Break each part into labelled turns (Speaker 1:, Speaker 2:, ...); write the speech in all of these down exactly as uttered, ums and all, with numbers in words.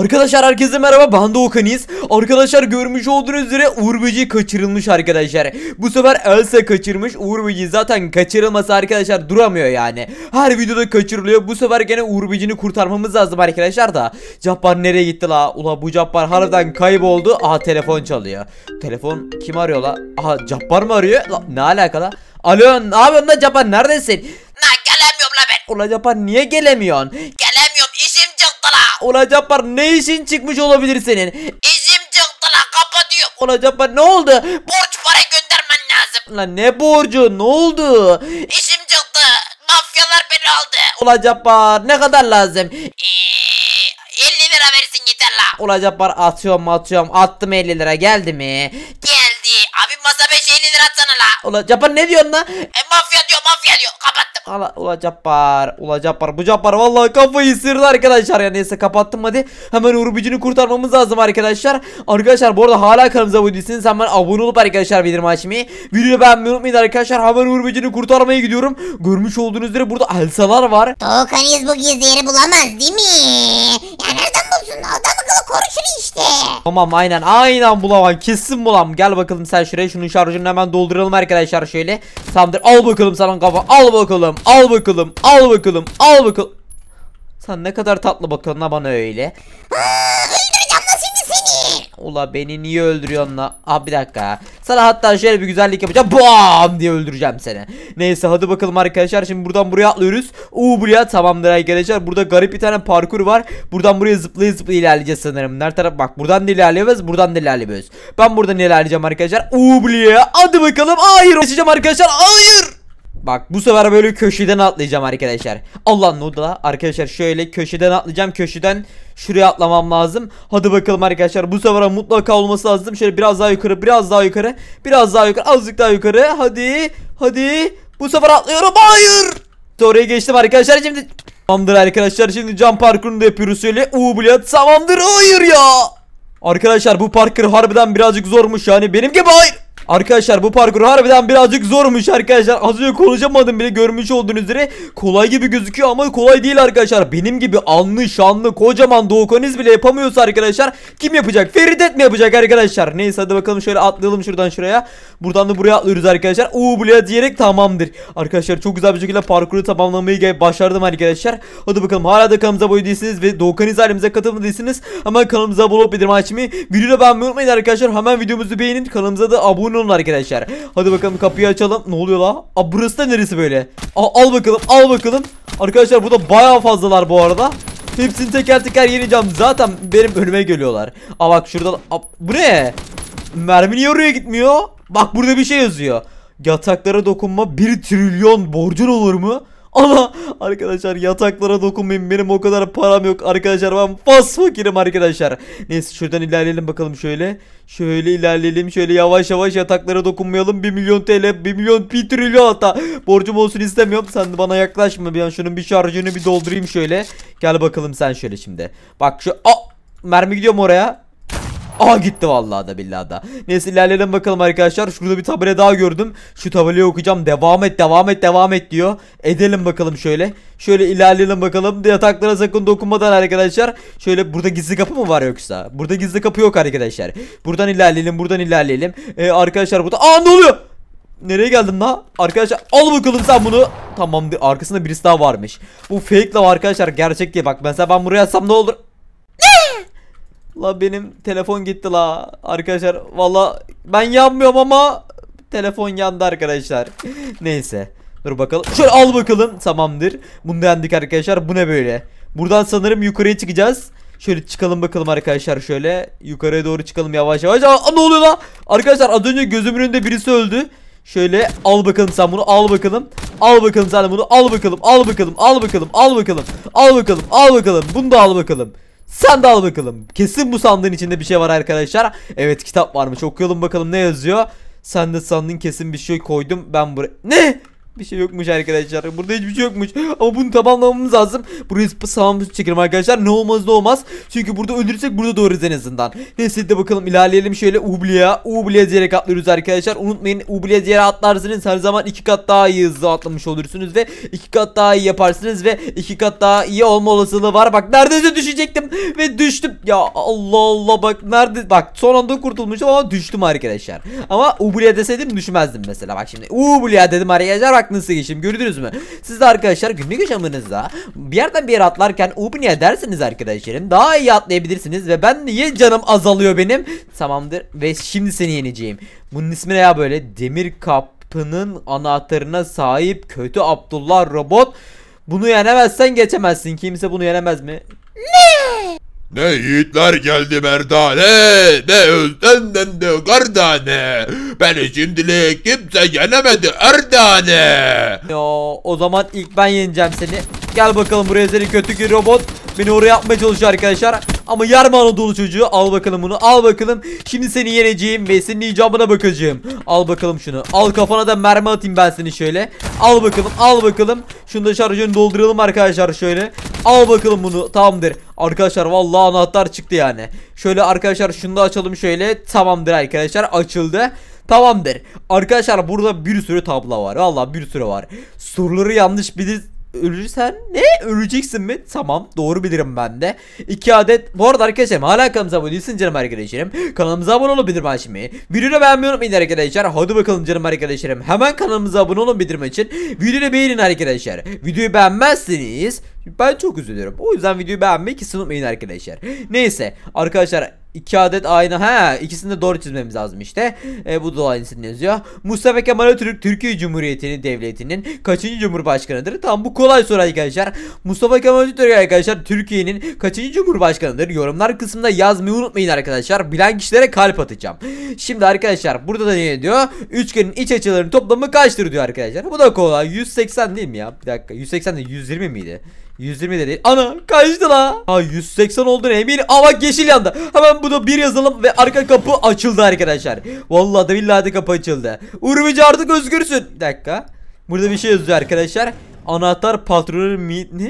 Speaker 1: Arkadaşlar herkese merhaba, ben Doğukaniz. Arkadaşlar görmüş olduğunuz üzere Uğur Böceği kaçırılmış arkadaşlar. Bu sefer Elsa kaçırmış. Uğur Böceği zaten kaçırılması arkadaşlar duramıyor yani. Her videoda kaçırılıyor. Bu sefer gene Uğur Böceği'ni kurtarmamız lazım arkadaşlar da. Cabbar nereye gitti la? Ula bu Cabbar harbiden kayboldu. Aha telefon çalıyor. Telefon kim arıyor la? Aha Cabbar mı arıyor? La, ne alakalı? Alo, ne yapıyorsun la Cabbar, neredesin?
Speaker 2: La gelemiyorum la ben.
Speaker 1: Ula Cabbar niye gelemiyorsun?
Speaker 2: Gelemiyorum, işim çıktı la.
Speaker 1: Ula Cabbar ne işin çıkmış olabilir senin?
Speaker 2: İşim çıktı la, kapatıyorum.
Speaker 1: Ula Cabbar ne oldu?
Speaker 2: Borç para göndermen lazım.
Speaker 1: Lan ne borcu, ne oldu?
Speaker 2: İşim çıktı. Mafyalar beni aldı.
Speaker 1: Ula Cabbar ne kadar lazım?
Speaker 2: Ee, elli lira versin yeter la.
Speaker 1: Ula Cabbar atıyorum atıyorum, attım elli lira, geldi mi?
Speaker 2: Geldi. Abi masa beş elli lira atsana la.
Speaker 1: Ula Cabbar ne diyorsun lan?
Speaker 2: E, mafya diyor mafya diyor. Kapattım.
Speaker 1: Ula, ula Cabbar, ula Cabbar, bu Cabbar vallahi kafayı ısırdı arkadaşlar ya. Neyse kapattım, hadi hemen Uğur Böceği'ni kurtarmamız lazım arkadaşlar. Arkadaşlar bu arada hala kanalımıza abone değilseniz hemen abone olup arkadaşlar bildirim açmayı, videoyu beğenmeyi unutmayın arkadaşlar. Hemen Uğur Böceği'ni kurtarmaya gidiyorum. Görmüş olduğunuz üzere burada Elsa'lar var.
Speaker 3: Doğukaniz bu gizli yeri bulamaz değil mi? Ya nereden bulsun? Adam akıllı konuşur işte.
Speaker 1: Tamam, aynen aynen bulamam, kesin bulamam. Gel bakalım sen şuraya, şunun şarjını hemen dolduralım arkadaşlar şöyle. Tamamdır, al bakalım sana kafa, al bakalım, al bakalım, al bakalım, al bakalım. Sen ne kadar tatlı bakıyorsun la bana öyle.
Speaker 3: Aa, öldüreceğim la şimdi seni.
Speaker 1: Ula beni niye öldürüyorsun la? Aa bir dakika. Sana hatta şöyle bir güzellik yapacağım. Bam diye öldüreceğim seni. Neyse hadi bakalım arkadaşlar. Şimdi buradan buraya atlıyoruz. Uuu buraya, tamamdır arkadaşlar. Burada garip bir tane parkur var. Buradan buraya zıplaya zıplaya ilerleyeceğiz sanırım. Nerede taraf? Bak buradan da ilerliyoruz. Buradan da ilerliyoruz. Ben buradan ilerleyeceğim arkadaşlar. Uuu buraya. Hadi bakalım. Hayır. Geçeceğim arkadaşlar. Hayır. Bak bu sefer böyle köşeden atlayacağım arkadaşlar. Allah ne oldu la? Arkadaşlar şöyle köşeden atlayacağım. Köşeden şuraya atlamam lazım. Hadi bakalım arkadaşlar, bu sefer mutlaka olması lazım. Şöyle biraz daha yukarı, biraz daha yukarı, biraz daha yukarı, azıcık daha yukarı. Hadi hadi, bu sefer atlıyorum. Hayır. Oraya geçtim arkadaşlar şimdi. Tamamdır arkadaşlar, şimdi cam parkurunu da yapıyoruz şöyle. Uuu bilet, tamamdır. Hayır ya. Arkadaşlar bu parkur harbiden birazcık zormuş yani, benim gibi hayır. Arkadaşlar bu parkur harbiden birazcık zormuş arkadaşlar. Az önce konuşamadım bile, görmüş olduğunuz üzere kolay gibi gözüküyor ama kolay değil arkadaşlar. Benim gibi anlı şanlı kocaman Doğukaniz bile yapamıyorsa arkadaşlar kim yapacak? Feridet mi yapacak arkadaşlar? Neyse hadi bakalım, şöyle atlayalım şuradan şuraya. Buradan da buraya atlıyoruz arkadaşlar. Uuu buraya diyerek tamamdır. Arkadaşlar çok güzel bir şekilde parkuru tamamlamayı başardım arkadaşlar. Hadi bakalım, hala da kanalımıza abone değilsiniz ve Doğukaniz ailemize katılmadıysanız hemen kanalımıza abone olup bildirim açmayı, videoyu beğenmeyi unutmayın arkadaşlar. Hemen videomuzu beğenin, kanalımıza da abone olun arkadaşlar. Hadi bakalım kapıyı açalım. Ne oluyor la? Aa burası da neresi böyle? Aa, al bakalım, al bakalım. Arkadaşlar burada bayağı fazlalar bu arada. Hepsini teker teker yeneceğim. Zaten benim önüme geliyorlar. Aa bak şurada. Aa, bu ne? Mermi niye oraya gitmiyor? Bak burada bir şey yazıyor. Yataklara dokunma bir trilyon borcun olur mu? Ama arkadaşlar yataklara dokunmayın, benim o kadar param yok arkadaşlar, ben fas fakirim arkadaşlar. Neyse şuradan ilerleyelim bakalım şöyle. Şöyle ilerleyelim şöyle, yavaş yavaş yataklara dokunmayalım. Bir milyon T L, bir milyon, bir trilyon hatta borcum olsun istemiyorum. Sen de bana yaklaşma bir an, şunun bir şarjını bir doldurayım şöyle. Gel bakalım sen şöyle şimdi. Bak şu, aa, mermi gidiyor mu oraya? Aa gitti vallahi da billahi da. Neyse ilerleyelim bakalım arkadaşlar. Şurada bir tabela daha gördüm. Şu tabelayı okuyacağım. Devam et, devam et, devam et diyor. Edelim bakalım şöyle. Şöyle ilerleyelim bakalım. Yataklara sakın dokunmadan arkadaşlar. Şöyle burada gizli kapı mı var yoksa? Burada gizli kapı yok arkadaşlar. Buradan ilerleyelim, buradan ilerleyelim. Ee, arkadaşlar burada. Aa ne oluyor? Nereye geldim la? Arkadaşlar al bakalım sen bunu. Tamam, arkasında birisi daha varmış. Bu fake la arkadaşlar, gerçek diye. Bak mesela ben buraya atsam ne olur? La benim telefon gitti la arkadaşlar, valla ben yanmıyorum ama telefon yandı arkadaşlar. Neyse dur bakalım, şöyle al bakalım, tamamdır. Bunu da yendik arkadaşlar. Bu ne böyle? Buradan sanırım yukarıya çıkacağız. Şöyle çıkalım bakalım arkadaşlar, şöyle yukarıya doğru çıkalım yavaş yavaş. Aa, ne oluyor la? Arkadaşlar az önce gözümün önünde birisi öldü. Şöyle al bakalım sen bunu, al bakalım. Al bakalım sen bunu, al bakalım, al bakalım, al bakalım, al bakalım, al bakalım, al bakalım. Bunu da al bakalım. Sen de al bakalım. Kesin bu sandığın içinde bir şey var arkadaşlar. Evet, kitap varmış, okuyalım bakalım ne yazıyor. Sen de sandın, kesin bir şey koydum ben buraya. Ne? Bir şey yokmuş arkadaşlar. Burada hiçbir şey yokmuş. Ama bunu tamamlamamız lazım. Burayı sağımızı çekelim arkadaşlar. Ne olmaz ne olmaz. Çünkü burada ölürsek burada doğarız en azından. Neyse de bakalım ilerleyelim şöyle. Ubliya. Ubliya diyerek atlıyoruz arkadaşlar. Unutmayın, Ubliya diyerek atlarsınız. Her zaman iki kat daha iyi hızlı atlamış olursunuz. Ve iki kat daha iyi yaparsınız. Ve iki kat daha iyi olma olasılığı var. Bak neredeyse düşecektim. Ve düştüm. Ya Allah Allah, bak nerede. Bak son anda kurtulmuşum ama düştüm arkadaşlar. Ama Ubliya deseydim düşmezdim mesela. Bak şimdi Ubliya dedim arkadaşlar. Bak nasıl geçtim, gördünüz mü? Siz de arkadaşlar günlük yaşamınızda bir yerden bir yere atlarken Ubliya derseniz arkadaşlarım daha iyi atlayabilirsiniz. Ve ben niye canım azalıyor benim? Tamamdır ve şimdi seni yeneceğim. Bunun ismi ne ya böyle? Demir kapının anahtarına sahip kötü Abdullah robot. Bunu yenemezsen geçemezsin. Kimse bunu yenemez mi?
Speaker 4: Ne yiğitler geldi merdane, ne özden ne de gardane. Beni şimdilik kimse yenemedi erdane.
Speaker 1: Ya o zaman ilk ben yeneceğim seni. Gel bakalım buraya seni kötü bir robot. Beni oraya atmaya çalışıyor arkadaşlar. Ama yarma Anadolu çocuğu. Al bakalım bunu, al bakalım. Şimdi seni yeneceğim ve senin icabına bakacağım. Al bakalım şunu. Al, kafana da mermi atayım ben seni şöyle. Al bakalım, al bakalım. Şunu da şarjörünü dolduralım arkadaşlar şöyle. Al bakalım bunu, tamamdır. Arkadaşlar vallahi anahtar çıktı yani. Şöyle arkadaşlar şunu da açalım şöyle. Tamamdır arkadaşlar, açıldı. Tamamdır. Arkadaşlar burada bir sürü tablo var. Vallahi bir sürü var. Soruları yanlış bilir. Ölürsen ne? Öleceksin mi? Tamam, doğru bilirim ben de. iki adet. Bu arada arkadaşlar hala kanalımıza abone değilsiniz canım arkadaşlarım. Kanalımıza abone olun, bildirim açmayı. Videoyu beğenmeyi unutmayın arkadaşlar. Hadi bakalım canım arkadaşlarım. Hemen kanalımıza abone olun, bildirim için. Videoyu beğenin arkadaşlar. Videoyu beğenmezseniz ben çok üzülüyorum. O yüzden videoyu beğenmeyi kesin unutmayın arkadaşlar. Neyse arkadaşlar, iki adet aynı. Ha, ikisini de doğru çizmemiz lazım işte. E, bu da aynısını yazıyor. Mustafa Kemal Atatürk Türkiye Cumhuriyeti Devleti'nin kaçıncı cumhurbaşkanıdır? Tamam, bu kolay soru arkadaşlar. Mustafa Kemal Atatürk arkadaşlar Türkiye'nin kaçıncı cumhurbaşkanıdır? Yorumlar kısmında yazmayı unutmayın arkadaşlar. Bilen kişilere kalp atacağım. Şimdi arkadaşlar burada da ne diyor? Üçgenin iç açılarının toplamı kaçtır diyor arkadaşlar. Bu da kolay. yüz seksen değil mi ya? Bir dakika. yüz seksen değil, yüz yirmi miydi? yüz yirmi de değil. Ana kaçtı la? Ha, yüz seksen olduğunu eminim. Aa bak, yeşil yandı. Hemen bunu bir yazalım ve arka kapı açıldı arkadaşlar. Vallahi de billahi de kapı açıldı. Urbici artık özgürsün. Bir dakika. Burada bir şey yazıyor arkadaşlar. Anahtar patronu mi? Ne?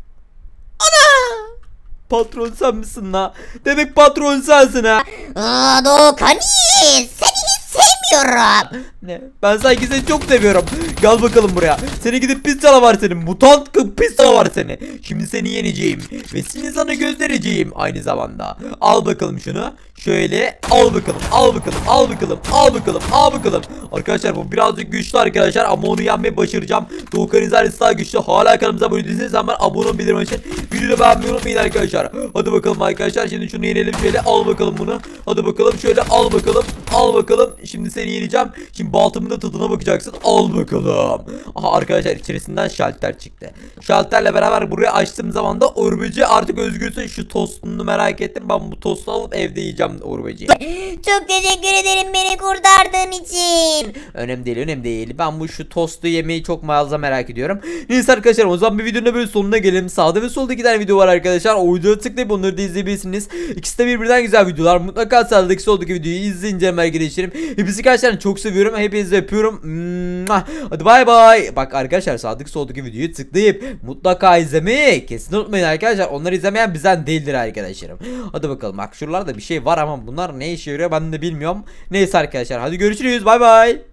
Speaker 1: Ana! Patron sen misin la? Demek patron sensin ha.
Speaker 3: Aa, Doğukan seni hiç sevmiyorum.
Speaker 1: Ne? Ben sanki seni çok seviyorum. Gel bakalım buraya. Seni gidip pis canavar senin. Mutant kız pis canavar seni. Şimdi seni yeneceğim. Ve seni sana göstereceğim aynı zamanda. Al bakalım şunu. Şöyle al bakalım. Al bakalım. Al bakalım. Al bakalım. Al bakalım. Arkadaşlar bu birazcık güçlü arkadaşlar. Ama onu yenmeyi başaracağım. Doğukan İzler'si daha güçlü. Hala kanalımıza abone değilseniz hemen abone olun, bildirim için. Videoyu beğenmeyi unutmayın arkadaşlar. Hadi bakalım arkadaşlar. Şimdi şunu yenelim şöyle. Al bakalım bunu. Hadi bakalım şöyle al bakalım. Al bakalım. Şimdi seni yeneceğim. Şimdi baltamın da tadına bakacaksın. Al bakalım. Aha arkadaşlar içerisinden şalter çıktı. Şalterle beraber buraya açtığım zaman da Urbeci artık özgürsün. Şu tostunu merak ettim. Ben bu tostu alıp evde yiyeceğim Urbeci.
Speaker 3: Çok teşekkür ederim beni kurtardığın için.
Speaker 1: Önemli değil, önemli değil. Ben bu şu tostu yemeyi çok fazla merak ediyorum. Neyse arkadaşlar, o zaman bir videonun böyle sonuna gelelim. Sağda ve solda iki tane video var arkadaşlar. O videoya tıklayıp onları da izleyebilirsiniz. İkisi de birbirinden güzel videolar. Mutlaka sağdaki soldaki videoyu izleyince arkadaşlarım. Hepinizi gerçekten çok seviyorum. Hepinizi öpüyorum. Hadi bay bay. Bak arkadaşlar, sağdaki soldaki videoyu tıklayıp mutlaka izlemeyi kesin unutmayın arkadaşlar. Onları izlemeyen bizden değildir arkadaşlarım. Hadi bakalım. Bak şuralarda bir şey var ama bunlar ne işe yarıyor ben de bilmiyorum. Neyse arkadaşlar, hadi görüşürüz. Bay bay.